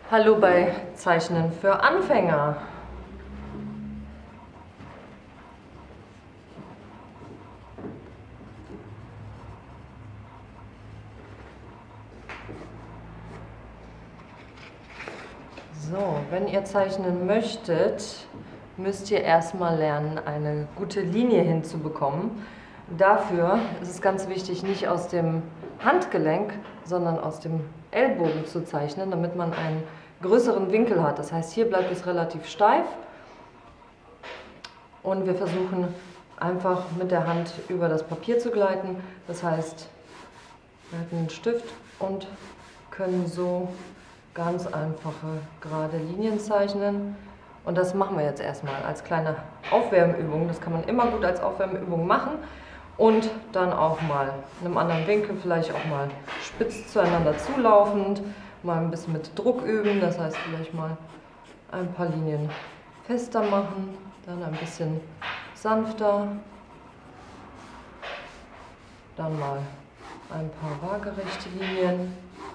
Hallo bei Zeichnen für Anfänger. So, wenn ihr zeichnen möchtet, müsst ihr erstmal lernen, eine gute Linie hinzubekommen. Dafür ist es ganz wichtig, nicht aus dem Handgelenk, sondern aus dem Ellbogen zu zeichnen, damit man einen größeren Winkel hat. Das heißt, hier bleibt es relativ steif und wir versuchen einfach mit der Hand über das Papier zu gleiten. Das heißt, wir halten einen Stift und können so ganz einfache gerade Linien zeichnen. Und das machen wir jetzt erstmal als kleine Aufwärmübung. Das kann man immer gut als Aufwärmübung machen. Und dann auch mal in einem anderen Winkel, vielleicht auch mal spitz zueinander zulaufend, mal ein bisschen mit Druck üben. Das heißt, vielleicht mal ein paar Linien fester machen, dann ein bisschen sanfter, dann mal ein paar waagerechte Linien.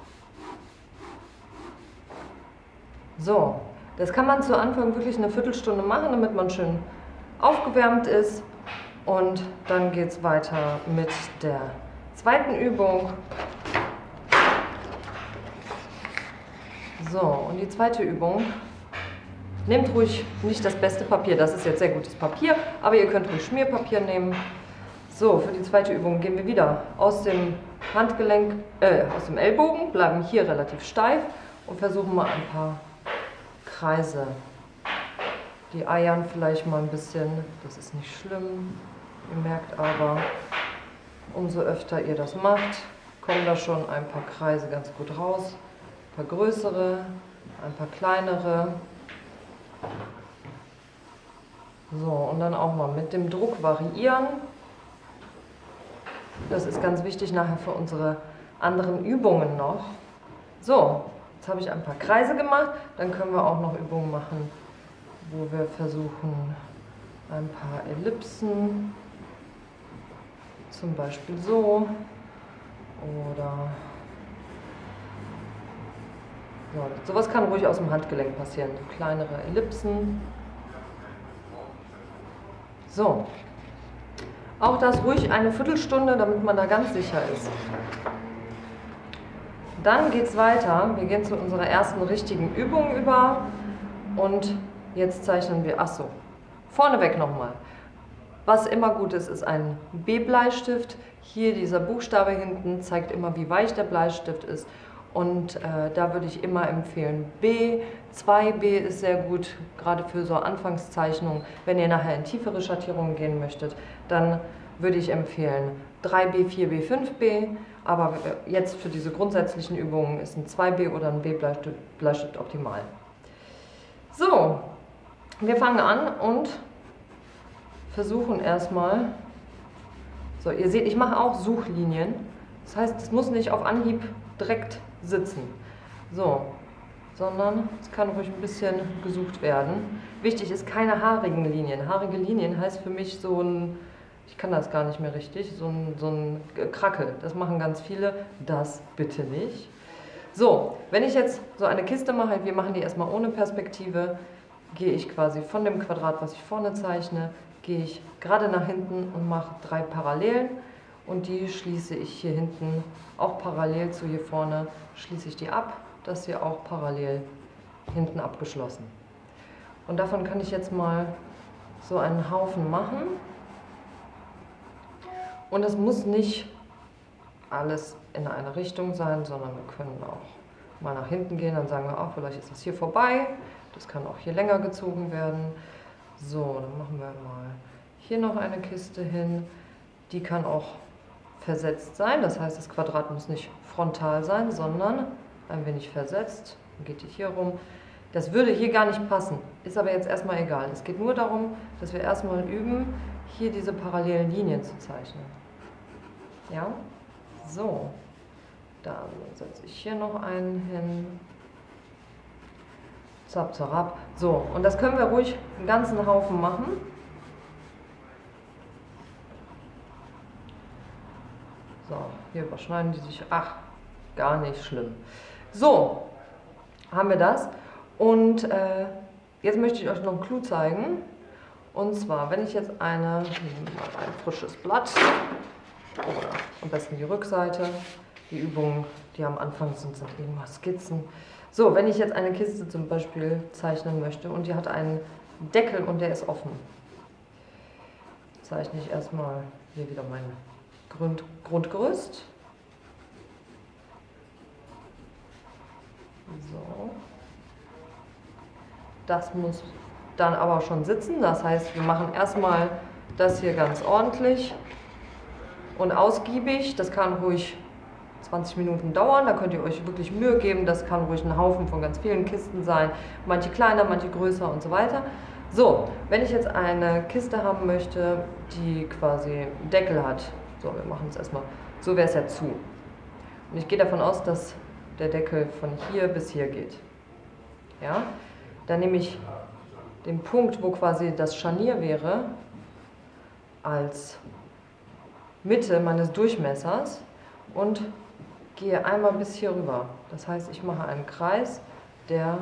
So, das kann man zu Anfang wirklich eine Viertelstunde machen, damit man schön aufgewärmt ist. Und dann geht es weiter mit der zweiten Übung. So, und die zweite Übung. Nehmt ruhig nicht das beste Papier, das ist jetzt sehr gutes Papier, aber ihr könnt ruhig Schmierpapier nehmen. So, für die zweite Übung gehen wir wieder aus dem Handgelenk, aus dem Ellbogen, bleiben hier relativ steif und versuchen mal ein paar Kreise. Die eiern vielleicht mal ein bisschen, das ist nicht schlimm. Ihr merkt aber, umso öfter ihr das macht, kommen da schon ein paar Kreise ganz gut raus. Ein paar größere, ein paar kleinere. So, und dann auch mal mit dem Druck variieren. Das ist ganz wichtig nachher für unsere anderen Übungen noch. So, jetzt habe ich ein paar Kreise gemacht. Dann können wir auch noch Übungen machen, wo wir versuchen, ein paar Ellipsen, zum Beispiel so, oder so, sowas kann ruhig aus dem Handgelenk passieren, so kleinere Ellipsen. So, auch das ruhig eine Viertelstunde, damit man da ganz sicher ist. Dann geht es weiter, wir gehen zu unserer ersten richtigen Übung über und jetzt zeichnen wir, achso, vorneweg nochmal. Was immer gut ist, ist ein B-Bleistift. Hier dieser Buchstabe hinten zeigt immer, wie weich der Bleistift ist. Und da würde ich immer empfehlen B. 2B ist sehr gut, gerade für so Anfangszeichnungen. Wenn ihr nachher in tiefere Schattierungen gehen möchtet, dann würde ich empfehlen 3B, 4B, 5B. Aber jetzt für diese grundsätzlichen Übungen ist ein 2B oder ein B-Bleistift optimal. So, wir fangen an und versuchen erstmal, so ihr seht, ich mache auch Suchlinien, das heißt, es muss nicht auf Anhieb direkt sitzen, so, sondern es kann ruhig ein bisschen gesucht werden. Wichtig ist keine haarigen Linien. Haarige Linien heißt für mich so ein, ich kann das gar nicht mehr richtig, so ein Krackel, das machen ganz viele, das bitte nicht. So, wenn ich jetzt so eine Kiste mache, wir machen die erstmal ohne Perspektive, gehe ich quasi von dem Quadrat, was ich vorne zeichne, gehe ich gerade nach hinten und mache 3 Parallelen und die schließe ich hier hinten auch parallel zu hier vorne, schließe ich die ab, das hier auch parallel hinten abgeschlossen. Und davon kann ich jetzt mal so einen Haufen machen und es muss nicht alles in eine Richtung sein, sondern wir können auch mal nach hinten gehen, dann sagen wir auch, vielleicht ist das hier vorbei, das kann auch hier länger gezogen werden. So, dann machen wir mal hier noch eine Kiste hin. Die kann auch versetzt sein, das heißt, das Quadrat muss nicht frontal sein, sondern ein wenig versetzt. Dann geht die hier rum. Das würde hier gar nicht passen, ist aber jetzt erstmal egal. Es geht nur darum, dass wir erstmal üben, hier diese parallelen Linien zu zeichnen. Ja? So, dann setze ich hier noch einen hin. Zap, zap. So, und das können wir ruhig einen ganzen Haufen machen. So, hier überschneiden die sich. Ach, gar nicht schlimm. So, haben wir das. Und jetzt möchte ich euch noch einen Clou zeigen. Und zwar, wenn ich jetzt ein frisches Blatt oder am besten die Rückseite, die Übungen, die am Anfang sind irgendwas Skizzen. So, wenn ich jetzt eine Kiste zum Beispiel zeichnen möchte und die hat einen Deckel und der ist offen, zeichne ich erstmal hier wieder mein Grundgerüst. So. Das muss dann aber schon sitzen, das heißt, wir machen erstmal das hier ganz ordentlich und ausgiebig. Das kann ruhig 20 Minuten dauern, da könnt ihr euch wirklich Mühe geben. Das kann ruhig ein Haufen von ganz vielen Kisten sein, manche kleiner, manche größer und so weiter. So, wenn ich jetzt eine Kiste haben möchte, die quasi einen Deckel hat, so, wir machen es erstmal, so wäre es ja zu. Und ich gehe davon aus, dass der Deckel von hier bis hier geht. Ja? Dann nehme ich den Punkt, wo quasi das Scharnier wäre, als Mitte meines Durchmessers und gehe einmal bis hier rüber. Das heißt, ich mache einen Kreis, der,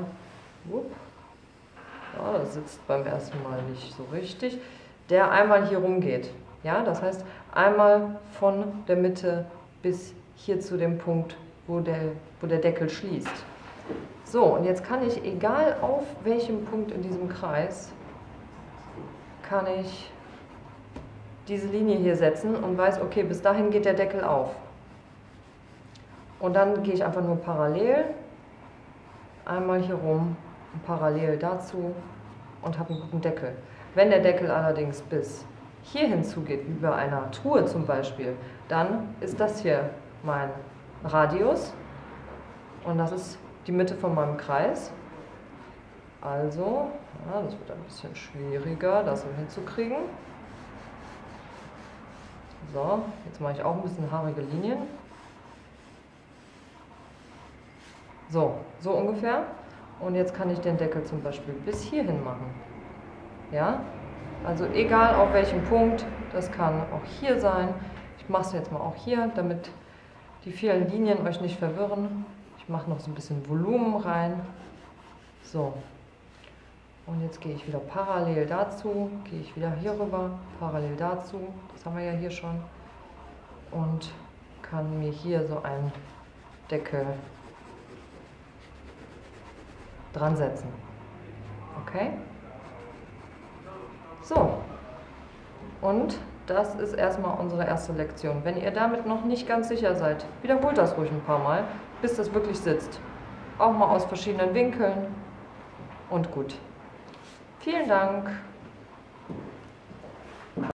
ja, das sitzt beim ersten Mal nicht so richtig, der einmal hier rum geht. Ja, das heißt, einmal von der Mitte bis hier zu dem Punkt, wo der Deckel schließt. So, und jetzt kann ich, egal auf welchem Punkt in diesem Kreis, kann ich diese Linie hier setzen und weiß, okay, bis dahin geht der Deckel auf. Und dann gehe ich einfach nur parallel, einmal hier rum, parallel dazu und habe einen guten Deckel. Wenn der Deckel allerdings bis hier hinzugeht, wie bei einer Truhe zum Beispiel, dann ist das hier mein Radius und das ist die Mitte von meinem Kreis. Also, ja, das wird ein bisschen schwieriger, das so hinzukriegen. So, jetzt mache ich auch ein bisschen haarige Linien. So, so ungefähr. Und jetzt kann ich den Deckel zum Beispiel bis hierhin machen. Ja, also egal auf welchem Punkt, das kann auch hier sein. Ich mache es jetzt mal auch hier, damit die vielen Linien euch nicht verwirren. Ich mache noch so ein bisschen Volumen rein. So. Und jetzt gehe ich wieder parallel dazu, gehe ich wieder hier rüber, parallel dazu, das haben wir ja hier schon. Und kann mir hier so einen Deckel dran setzen. Okay? So. Und das ist erstmal unsere erste Lektion. Wenn ihr damit noch nicht ganz sicher seid, wiederholt das ruhig ein paar Mal, bis das wirklich sitzt. Auch mal aus verschiedenen Winkeln. Und gut. Vielen Dank.